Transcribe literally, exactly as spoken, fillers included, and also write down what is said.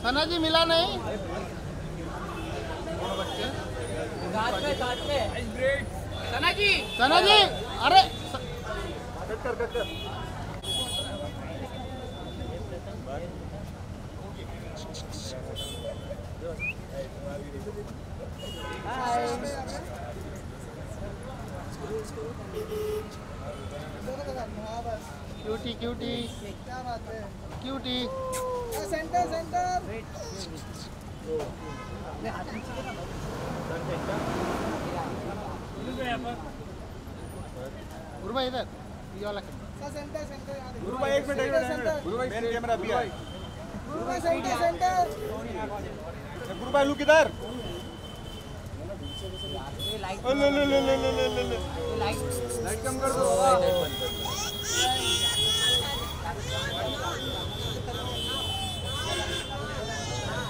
सना जी मिला नहीं दोनों बच्चे साथ में साथ में सना जी सना जी अरे कट कर कट कर क्यूटी क्यूटी क्या बात है क्यूटी सेंटर सेंटर गुरु भाई इधर ये वाला कैमरा सेंटर सेंटर गुरु भाई एक मिनट एक मिनट गुरु भाई मेन कैमरा भी है गुरु भाई सेंटर सेंटर गुरु भाई लुक इधर ले ले ले ले ले ले ले लाइट लाइट कम कर दो